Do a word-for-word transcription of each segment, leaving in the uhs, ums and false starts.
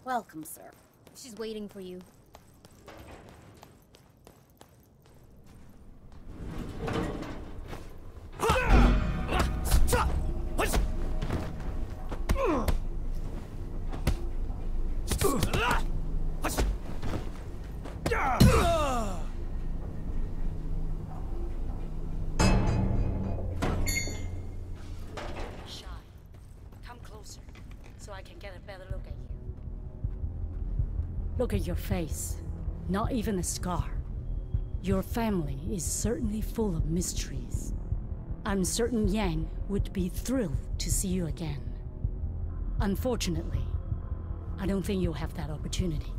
Welcome, sir. She's waiting for you. Look at your face. Not even a scar. Your family is certainly full of mysteries. I'm certain Yang would be thrilled to see you again. Unfortunately, I don't think you'll have that opportunity.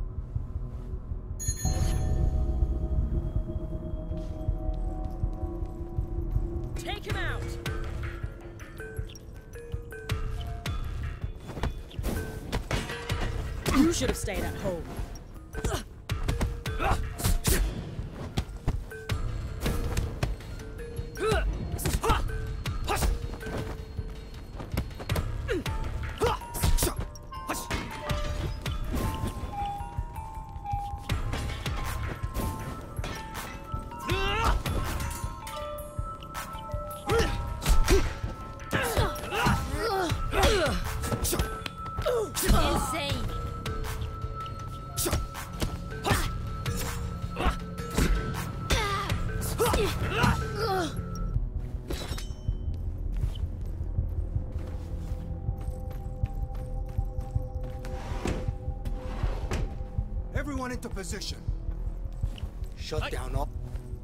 Take him out! You should have stayed at home. Insane! Everyone into position. Shut down all.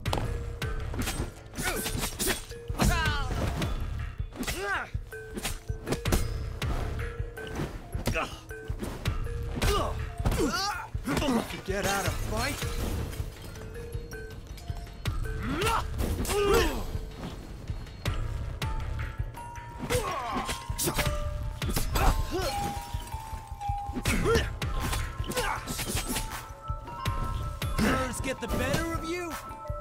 Get out of fight. Nerves get the better of you?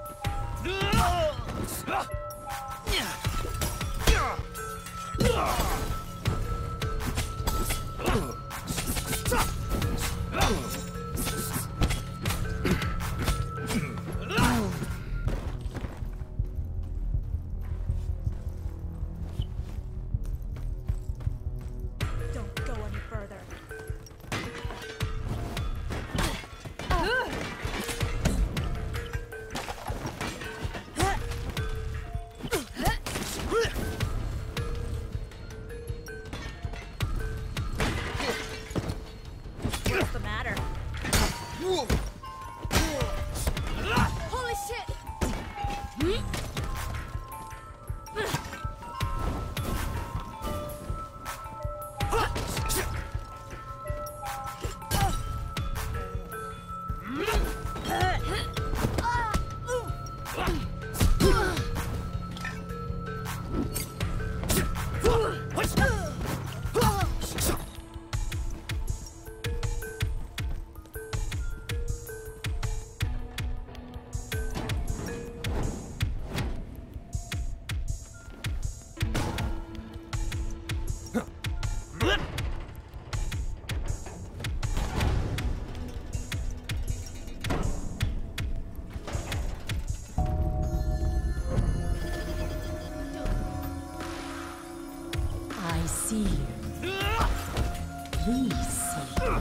Don't go any further. What's the matter? Holy shit! I see you. We see you.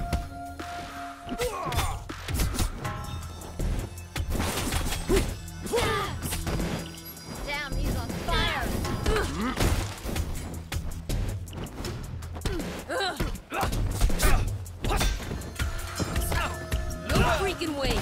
Damn, he's on fire! No freaking way!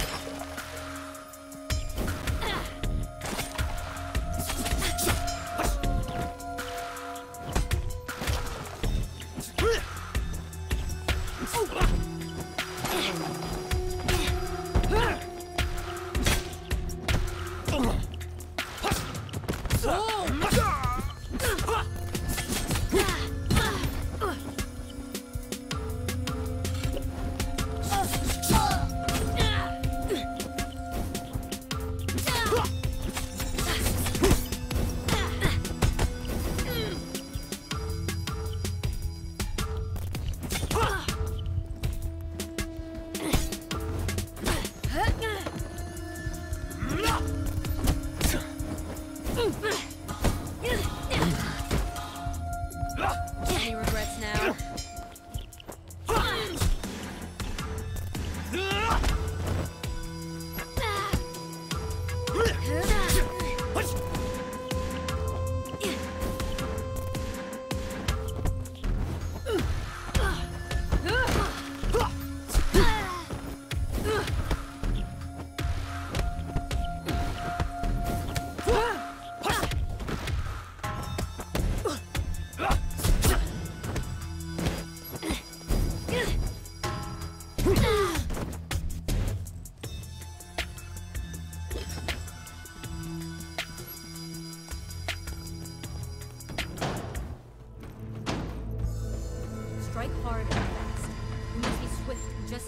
swift. Just.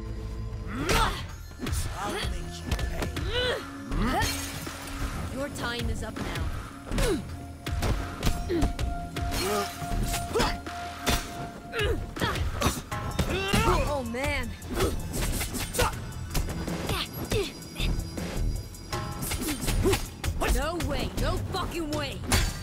I'll make you pay. Your time is up now. Oh man. No way, no fucking way.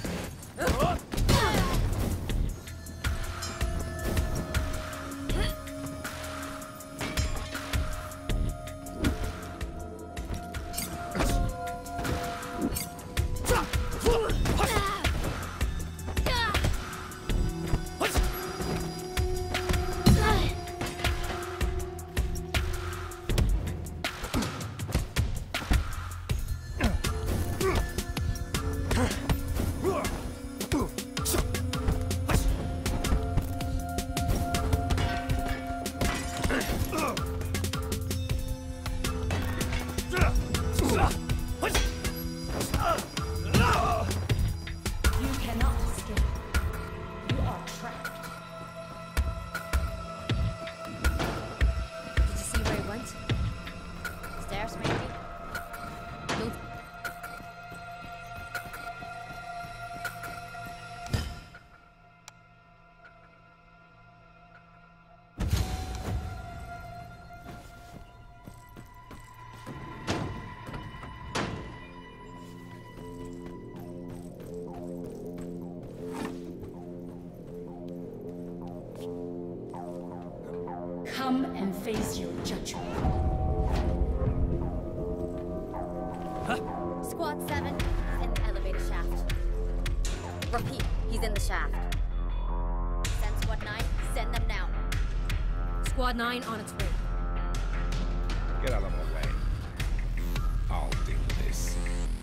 Come and face your judgment. Squad seven is in the elevator shaft. Repeat, he's in the shaft. Send Squad nine, send them now. Squad nine on its way. Get out of my way. I'll do this.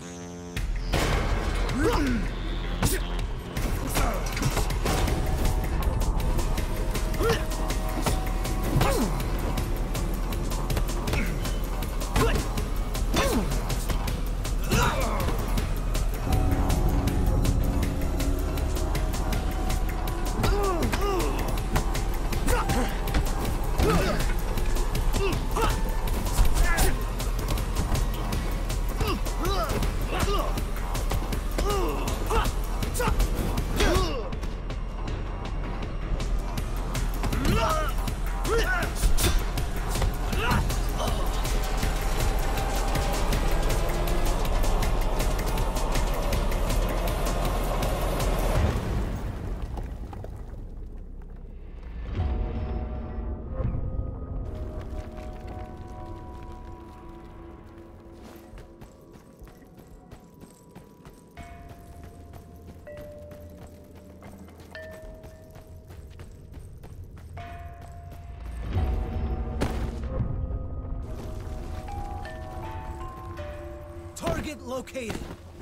Target located.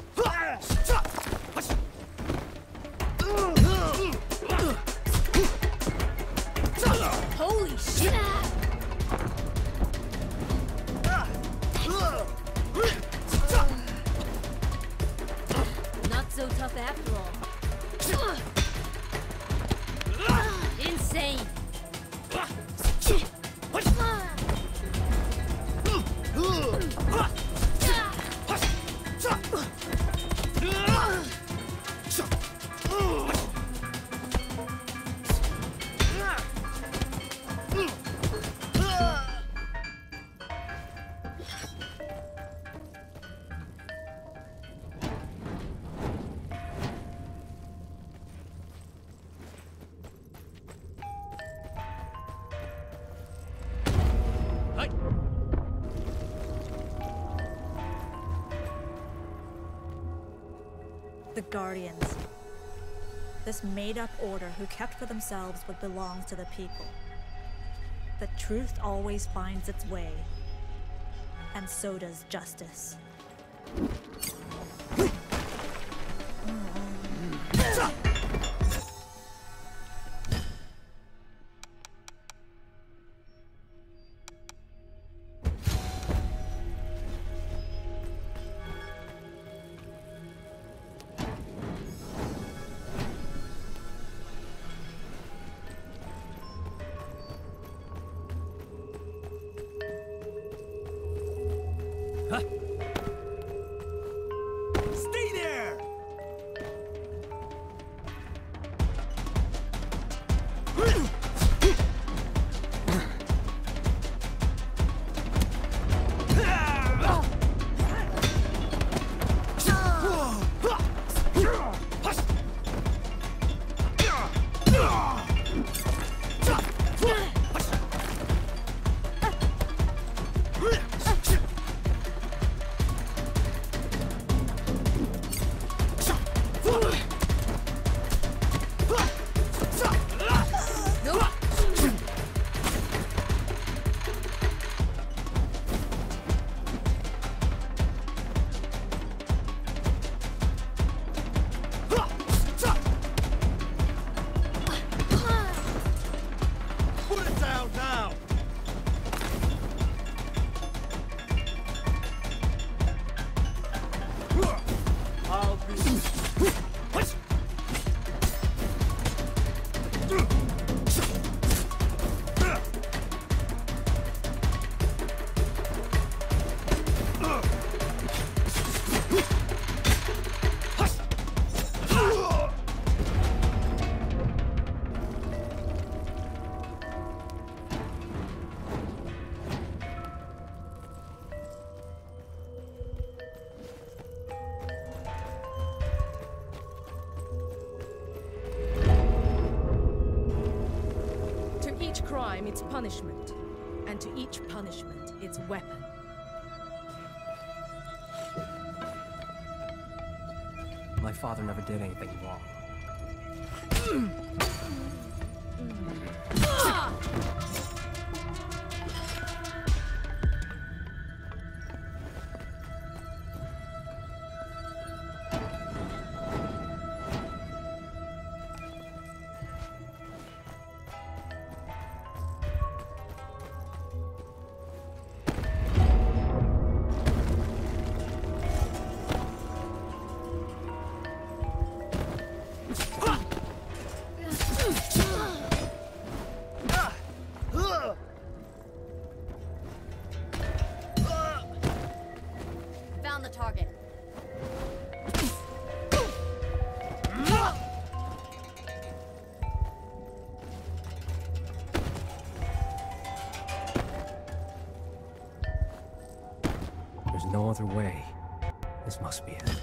Holy shit! Not so tough after all. Insane! The Guardians. This made-up order who kept for themselves what belongs to the people. The truth always finds its way. And so does justice. Stay there! Crime, its punishment, and to each punishment, its weapon. My father never did anything wrong. Found the target. There's no other way. This must be it.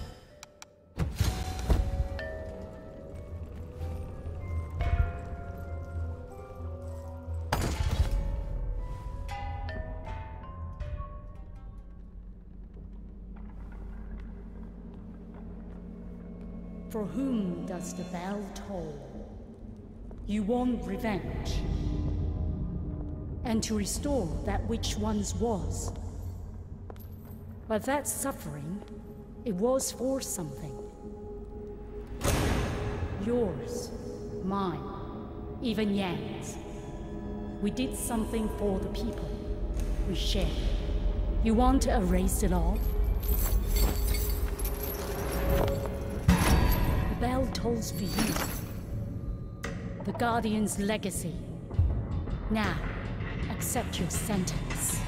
For whom does the bell toll? You want revenge, and to restore that which once was. But that suffering, it was for something. Yours, mine, even Yang's. We did something for the people. We shared. You want to erase it all? The bell tolls for you. The Guardian's legacy. Now, accept your sentence.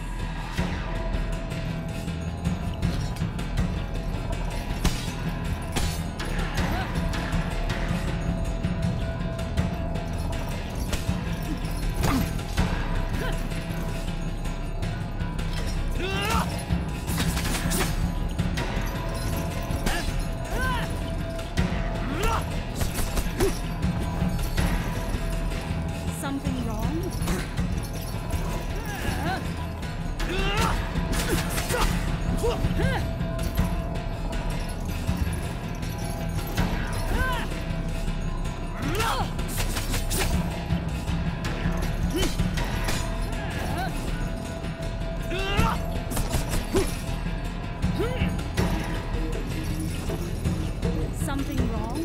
Something wrong? Something wrong?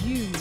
You